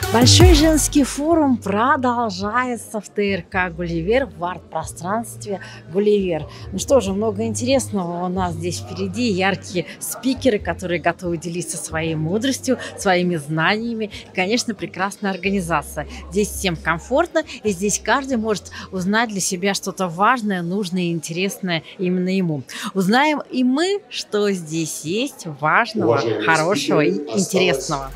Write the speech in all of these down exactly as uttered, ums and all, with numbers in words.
Большой женский форум продолжается в ТРК «Гулливер», в арт-пространстве «Гулливер». Ну что же, много интересного у нас здесь впереди. Яркие спикеры, которые готовы делиться своей мудростью, своими знаниями. И, конечно, прекрасная организация. Здесь всем комфортно, и здесь каждый может узнать для себя что-то важное, нужное и интересное именно ему. Узнаем и мы, что здесь есть важного, Уважаемые хорошего и осталось... интересного.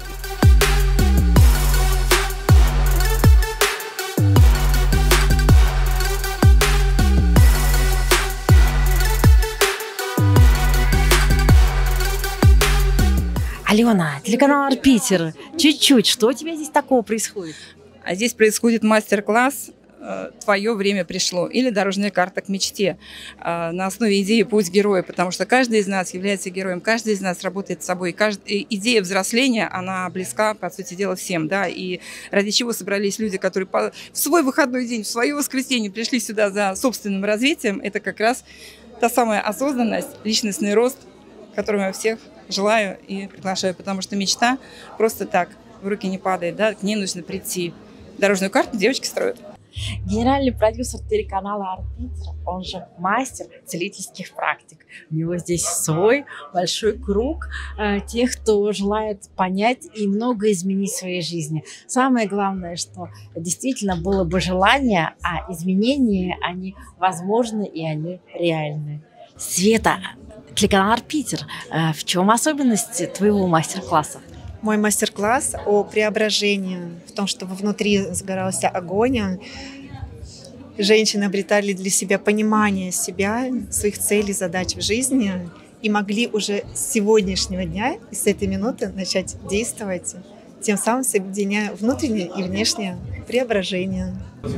Алена, телеканал «Арт-Питер». Чуть-чуть, что у тебя здесь такого происходит? А здесь происходит мастер-класс «Твое время пришло» или «Дорожная карта к мечте» на основе идеи «Путь героя», потому что каждый из нас является героем, каждый из нас работает с собой. Каждый... Идея взросления, она близка, по сути дела, всем. Да? И ради чего собрались люди, которые в свой выходной день, в свое воскресенье пришли сюда за собственным развитием, это как раз та самая осознанность, личностный рост, которому я всех желаю и приглашаю, потому что мечта просто так в руки не падает, да, к ней нужно прийти. Дорожную карту девочки строят. Генеральный продюсер телеканала «Арт-Питер», он же мастер целительских практик. У него здесь свой большой круг э, тех, кто желает понять и много изменить в своей жизни. Самое главное, что действительно было бы желание, а изменения, они возможны и они реальны. Света, телеканал «Арт-Питер», в чем особенность твоего мастер-класса? Мой мастер-класс о преображении, в том, чтобы внутри загорался огонь. Женщины обретали для себя понимание себя, своих целей, задач в жизни и могли уже с сегодняшнего дня и с этой минуты начать действовать, тем самым соединяя внутреннее и внешнее преображение.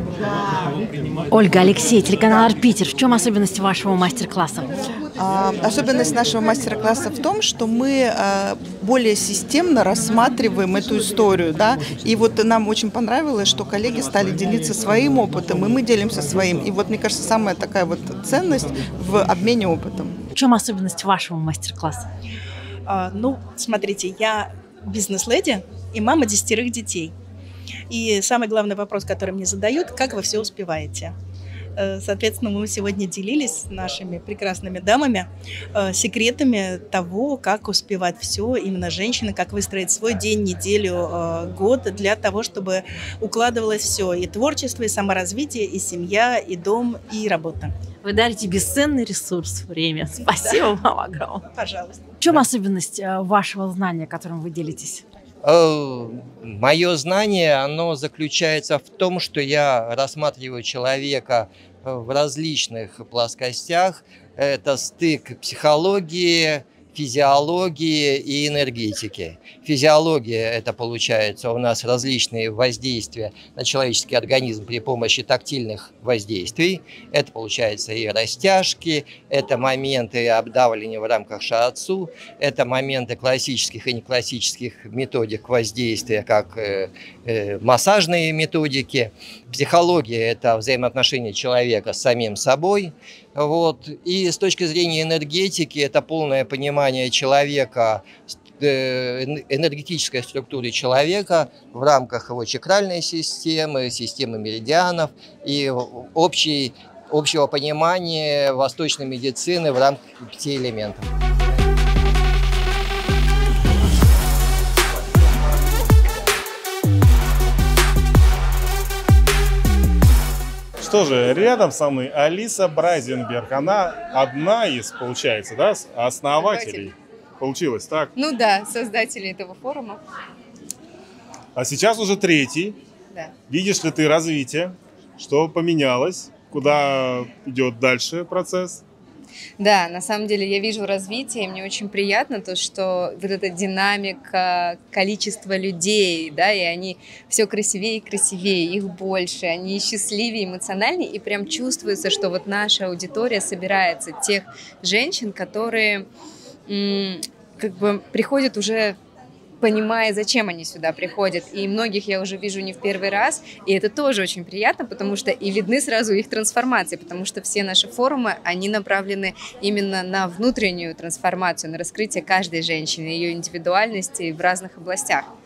Ольга, Алексей, телеканал «Арт-Питер». В чем особенность вашего мастер-класса? А, особенность нашего мастер-класса в том, что мы а, более системно рассматриваем эту историю. Да? И вот нам очень понравилось, что коллеги стали делиться своим опытом, и мы делимся своим. И вот, мне кажется, самая такая вот ценность в обмене опытом. В чем особенность вашего мастер-класса? А, ну, смотрите, я бизнес-леди и мама десятерых детей. И самый главный вопрос, который мне задают, как вы все успеваете? Соответственно, мы сегодня делились с нашими прекрасными дамами секретами того, как успевать все, именно женщины, как выстроить свой день, неделю, год для того, чтобы укладывалось все, и творчество, и саморазвитие, и семья, и дом, и работа. Вы дарите бесценный ресурс, время. Спасибо вам огромное. Пожалуйста. В чем особенность вашего знания, которым вы делитесь? Мое знание, оно заключается в том, что я рассматриваю человека в различных плоскостях. Это стык психологии, физиологии и энергетики. Физиология – это, получается, у нас различные воздействия на человеческий организм при помощи тактильных воздействий. Это, получается, и растяжки, это моменты обдавливания в рамках шиатсу, это моменты классических и неклассических методик воздействия, как э, э, массажные методики. Психология – это взаимоотношения человека с самим собой. Вот. И с точки зрения энергетики, это полное понимание человека, энергетической структуры человека в рамках его чакральной системы, системы меридианов и общей, общего понимания восточной медицины в рамках пяти элементов. Что же, рядом со мной Алиса Брайзенберг. Она одна из, получается, да, основателей. Получилось так? Ну да, создатели этого форума. А сейчас уже третий. Да. Видишь ли ты развитие? Что поменялось? Куда идет дальше процесс? Да, на самом деле я вижу развитие, и мне очень приятно то, что вот эта динамика, количество людей, да, и они все красивее и красивее, их больше, они счастливее, эмоциональнее, и прям чувствуется, что вот наша аудитория собирается тех женщин, которые м- как бы приходят уже понимая, зачем они сюда приходят. И многих я уже вижу не в первый раз, и это тоже очень приятно, потому что и видны сразу их трансформации, потому что все наши форумы, они направлены именно на внутреннюю трансформацию, на раскрытие каждой женщины, ее индивидуальности в разных областях.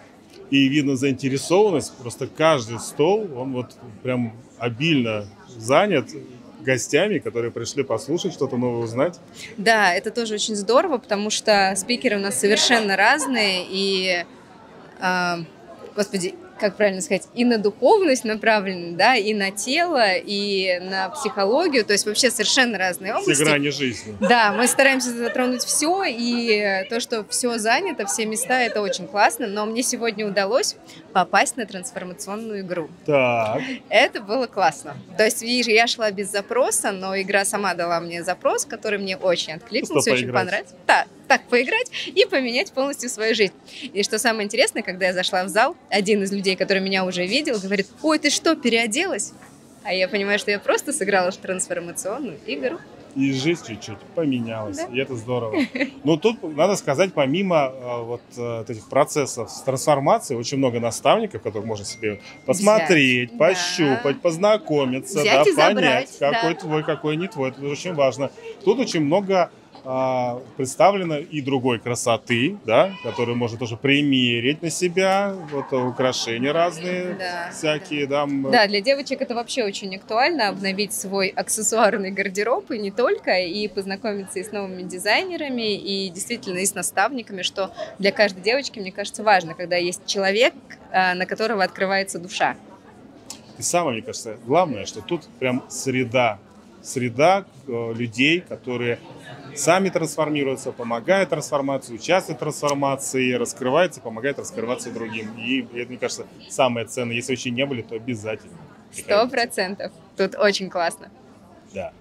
И видно заинтересованность. Просто каждый стол, он вот прям обильно занят гостями, которые пришли послушать, что-то новое узнать. Да, это тоже очень здорово, потому что спикеры у нас совершенно разные, и, э, господи, как правильно сказать, и на духовность направлены, да, и на тело, и на психологию, то есть вообще совершенно разные области. Все грани жизни. Да, мы стараемся затронуть все, и то, что все занято, все места, это очень классно, но мне сегодня удалось попасть на трансформационную игру. Так. Это было классно. То есть, видишь, я шла без запроса, но игра сама дала мне запрос, который мне очень откликнулся, очень понравился. Да, так поиграть и поменять полностью свою жизнь. И что самое интересное, когда я зашла в зал, один из людей, который меня уже видел, говорит: ой, ты что, переоделась? А я понимаю, что я просто сыграла в трансформационную игру. И жизнь чуть-чуть поменялась, Да. и это здорово. Но тут, надо сказать, помимо э, вот э, этих процессов с трансформацией, очень много наставников, которых можно себе посмотреть, Взять, пощупать, да. познакомиться, Взять да, и забрать, понять, какой да. твой, какой не твой. Это очень важно. Тут очень много э, представлено и другой красоты, да, которую можно тоже примерить на себя. Вот украшения разные, Да, всякие, да. м, Да, для девочек это вообще очень актуально, обновить свой аксессуарный гардероб, и не только, и познакомиться и с новыми дизайнерами, и действительно и с наставниками, что для каждой девочки, мне кажется, важно, когда есть человек, а, на которого открывается душа. И самое, мне кажется, главное, что тут прям среда, среда э, людей, которые сами трансформируются, помогают трансформации, участвуют в трансформации, раскрываются, помогают раскрываться другим. И это, мне кажется, самое ценное. Если еще не были, то обязательно. Сто процентов. Тут очень классно. Да.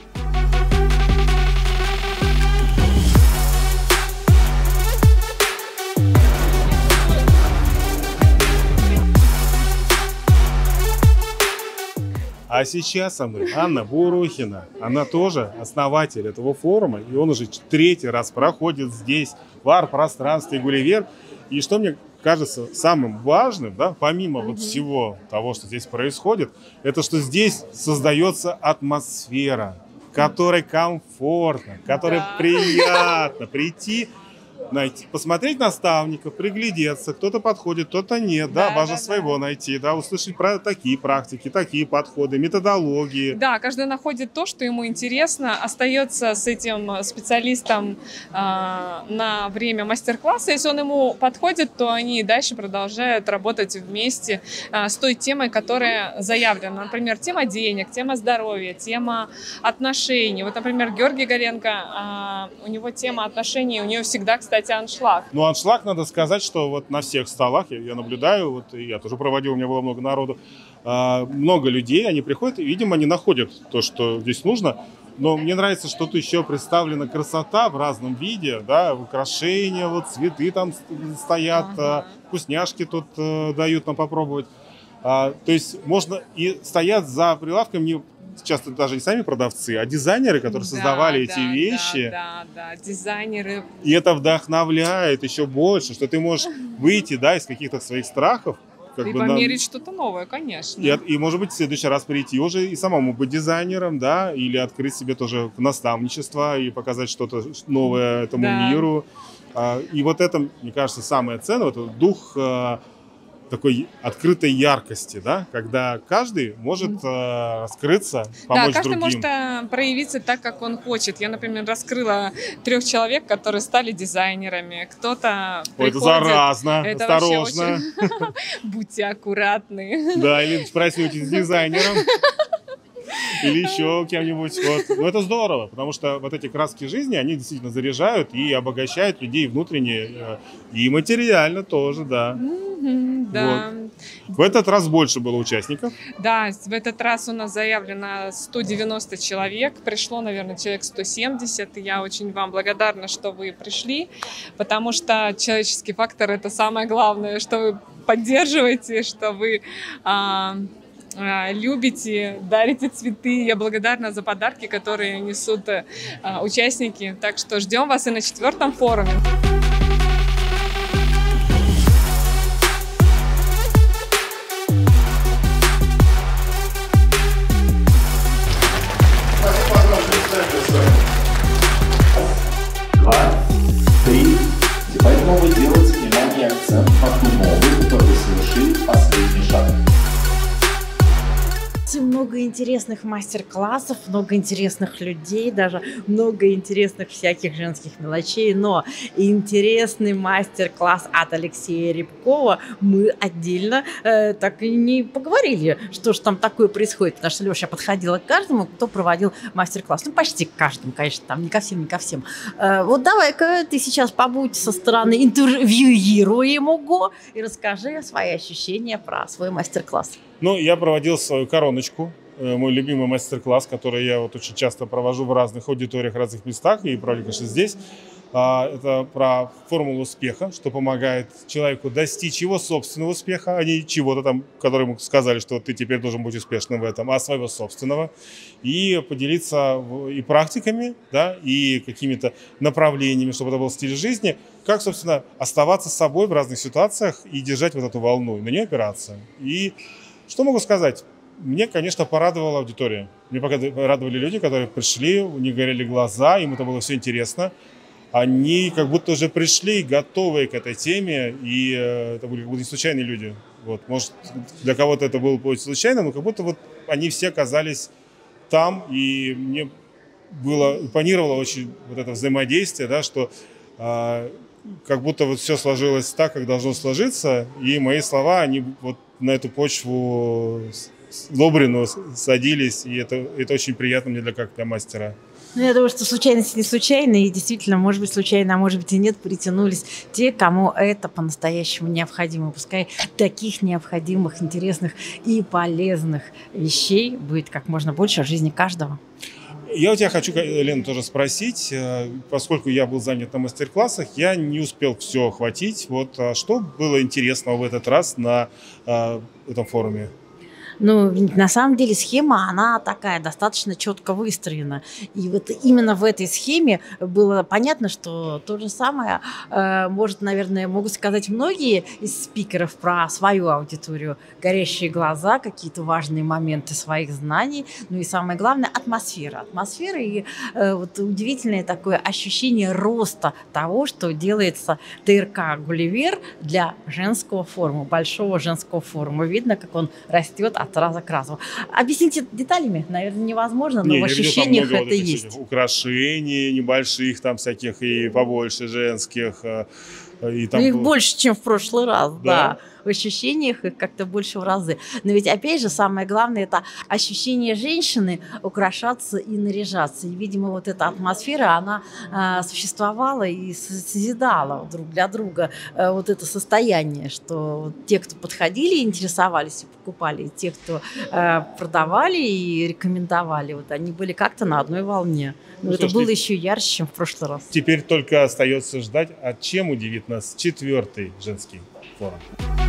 А сейчас со мной Анна Бурухина. Она тоже основатель этого форума. И он уже третий раз проходит здесь, в арт-пространстве Гулливер. И что мне кажется самым важным, да, помимо mm-hmm. вот всего того, что здесь происходит, это что здесь создается атмосфера, которой комфортно, которой Да. приятно прийти, найти, посмотреть наставников, приглядеться, кто-то подходит, кто-то нет, да, Да, важно да, своего да. найти, да, услышать про такие практики, такие подходы, методологии. Да, каждый находит то, что ему интересно, остается с этим специалистом э, на время мастер-класса. Если он ему подходит, то они дальше продолжают работать вместе э, с той темой, которая заявлена. Например, тема денег, тема здоровья, тема отношений. Вот, например, Георгий Горенко, э, у него тема отношений, у нее всегда, кстати, аншлаг. Ну, аншлаг, надо сказать, что вот на всех столах, я, я наблюдаю, вот и я тоже проводил, у меня было много народу, а, много людей, они приходят, и, видимо, они находят то, что здесь нужно. Но мне нравится, что тут еще представлена красота в разном виде, да, украшения, вот цветы там стоят, Ага. вкусняшки тут э, дают нам попробовать. А, то есть можно и стоят за прилавком не часто даже не сами продавцы, а дизайнеры, которые Да, создавали да, эти да, вещи. Да, да, дизайнеры. И это вдохновляет еще больше, что ты можешь выйти, да, из каких-то своих страхов. Как И бы, на- померить что-то новое, конечно. и, от- и, может быть, в следующий раз прийти уже и самому быть дизайнером, да, или открыть себе тоже наставничество и показать что-то новое этому Да. миру. А, И вот это, мне кажется, самое ценное, вот этот дух а, такой открытой яркости, да, когда каждый может а, раскрыться, помочь Да, каждый другим. может а, проявиться так, как он хочет. Я, например, раскрыла трех человек, которые стали дизайнерами. Кто-то Ой, это приходит... заразно, Это вообще осторожно. очень- Будьте аккуратны. Да, или спросить с дизайнером. Или еще кем-нибудь. Вот. Но это здорово, потому что вот эти краски жизни, они действительно заряжают и обогащают людей внутренне, э, и материально тоже, да. Мгм, Да. В этот раз больше было участников. Да, в этот раз у нас заявлено сто девяносто человек, пришло, наверное, человек сто семьдесят, и я очень вам благодарна, что вы пришли, потому что человеческий фактор — это самое главное, что вы поддерживаете, что вы а, а, любите, дарите цветы. Я благодарна за подарки, которые несут а, участники, так что ждем вас и на четвертом форуме. Два, три. Теперь снова делать внимание акцент на ту новую, которую спешат. Много интересных мастер-классов, много интересных людей, даже много интересных всяких женских мелочей, но интересный мастер-класс от Алексея Рябкова мы отдельно э, так и не поговорили, что же там такое происходит, потому что Леша подходила к каждому, кто проводил мастер-класс, ну почти к каждому, конечно, там не ко всем, не ко всем. Э, вот давай-ка ты сейчас побудь со стороны интервьюируемого и расскажи свои ощущения про свой мастер-класс. Ну, я проводил свою короночку, мой любимый мастер-класс, который я вот очень часто провожу в разных аудиториях, в разных местах, и проводил, конечно, здесь. Это про формулу успеха, что помогает человеку достичь его собственного успеха, а не чего-то там, который ему сказали, что ты теперь должен быть успешным в этом, а своего собственного. И поделиться и практиками, да, и какими-то направлениями, чтобы это был стиль жизни, как, собственно, оставаться собой в разных ситуациях и держать вот эту волну, и на нее опираться. И что могу сказать? Мне, конечно, порадовала аудитория. Мне порадовали люди, которые пришли, у них горели глаза, им это было все интересно. Они как будто уже пришли готовые к этой теме, и э, это были как будто не случайные люди. Вот. Может, для кого-то это было будет случайно, но как будто вот они все оказались там, и мне было, импонировало очень вот это взаимодействие, да, что э, как будто вот все сложилось так, как должно сложиться, и мои слова, они вот на эту почву добрину садились, и это, это очень приятно мне для, как для мастера. Ну, я думаю, что случайности не случайные, и действительно, может быть, случайно, а может быть и нет, притянулись те, кому это по-настоящему необходимо. Пускай таких необходимых, интересных и полезных вещей будет как можно больше в жизни каждого. Я у тебя хочу, Лена, тоже спросить, поскольку я был занят на мастер-классах, я не успел все охватить. Вот что было интересного в этот раз на э, этом форуме? Ну, на самом деле схема, она такая, достаточно четко выстроена. И вот именно в этой схеме было понятно, что то же самое, э, может, наверное, могут сказать многие из спикеров про свою аудиторию. Горящие глаза, какие-то важные моменты своих знаний, ну и самое главное, атмосфера. Атмосфера и э, вот удивительное такое ощущение роста того, что делается ТРК «Гулливер» для женского форума, большого женского форума. Видно, как он растет от раза к разу. Объяснить деталями, наверное, невозможно, но Не, в ощущениях это вот есть. Украшений небольших, там всяких и побольше женских. И там ну, их было... больше, чем в прошлый раз, да. да. В ощущениях их как-то больше в разы. Но ведь, опять же, самое главное, это ощущение женщины украшаться и наряжаться. И, видимо, вот эта атмосфера, она э, существовала и созидала друг для друга э, вот это состояние, что те, кто подходили, интересовались и покупали, и те, кто э, продавали и рекомендовали, вот они были как-то на одной волне. Но ну, это слушайте, было еще ярче, чем в прошлый раз. Теперь только остается ждать, а чем удивит нас четвертый женский форум.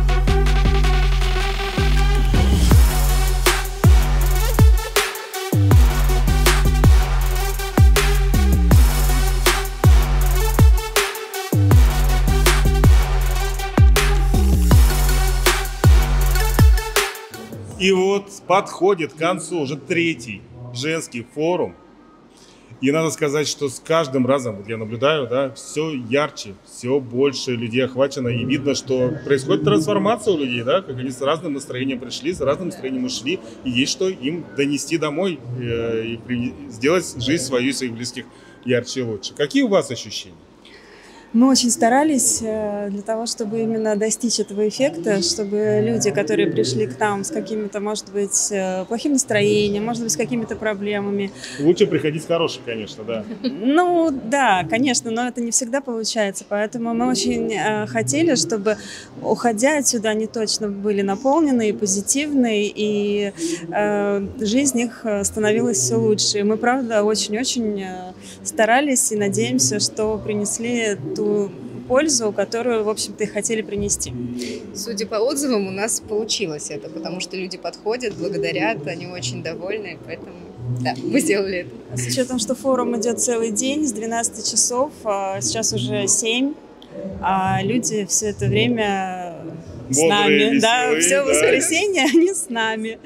И вот подходит к концу уже третий женский форум. И надо сказать, что с каждым разом, вот я наблюдаю, да, все ярче, все больше людей охвачено. И видно, что происходит трансформация у людей, да, как они с разным настроением пришли, с разным настроением ушли. И есть что им донести домой э, и при... сделать жизнь свою и своих близких ярче и лучше. Какие у вас ощущения? Мы очень старались для того, чтобы именно достичь этого эффекта, чтобы люди, которые пришли к нам с какими-то, может быть, плохим настроением, может быть, с какими-то проблемами. Лучше приходить хороший, конечно, да. Ну, да, конечно, но это не всегда получается, поэтому мы очень хотели, чтобы, уходя отсюда, они точно были наполнены и позитивны, и э, жизнь их становилась все лучше. И мы, правда, очень-очень старались и надеемся, что принесли ту пользу, которую, в общем-то, и хотели принести. Судя по отзывам, у нас получилось это, потому что люди подходят, благодарят, они очень довольны, поэтому да, мы сделали это. С учетом, что форум идет целый день, с двенадцати часов, а сейчас уже семь, а люди все это время с бодрые, нами. веселые, Да, все да. воскресенье они с нами.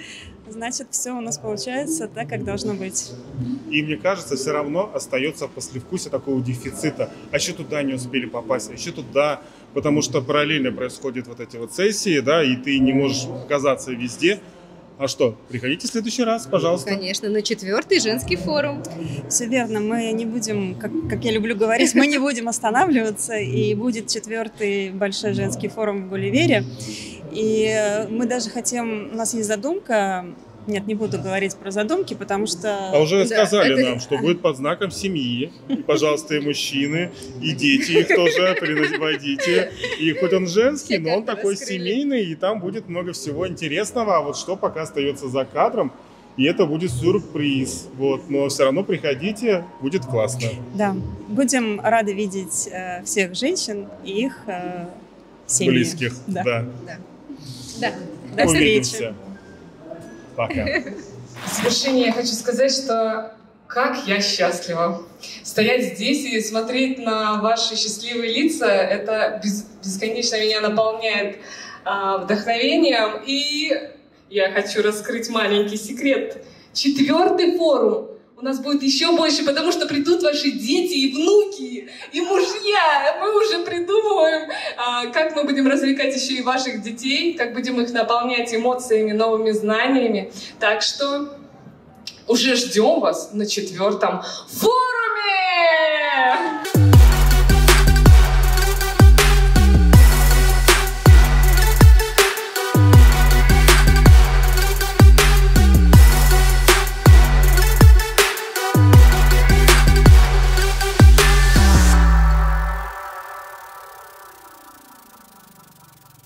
значит, все у нас получается так, как должно быть. И мне кажется, все равно остается послевкусие такого дефицита. А еще туда не успели попасть, а еще туда, потому что параллельно происходят вот эти вот сессии, да, и ты не можешь оказаться везде. А что, приходите в следующий раз, пожалуйста. Конечно, на четвертый женский форум. Все верно, мы не будем, как, как я люблю говорить, мы не будем останавливаться, и будет четвертый большой женский форум в Гулливере. И мы даже хотим, у нас есть задумка, нет, не буду говорить про задумки, потому что... А уже Да, сказали это- нам, что будет под знаком семьи. И, пожалуйста, и мужчины, и дети их тоже приводите. И хоть он женский, но он такой семейный, и там будет много всего интересного. А вот что пока остается за кадром, и это будет сюрприз. Вот. Но все равно приходите, будет классно. Да, будем рады видеть э, всех женщин и их э, семьи. Близких. Да. Да. Да. До встречи. Увидимся. Пока. В завершение я хочу сказать, что как я счастлива. Стоять здесь и смотреть на ваши счастливые лица, это без, бесконечно меня наполняет а, вдохновением. И я хочу раскрыть маленький секрет. Четвертый форум у нас будет еще больше, потому что придут ваши дети и внуки, и мужья. Мы уже придумываем, а, как мы будем развлекать еще и ваших детей, как будем их наполнять эмоциями, новыми знаниями. Так что уже ждем вас на четвертом форуме.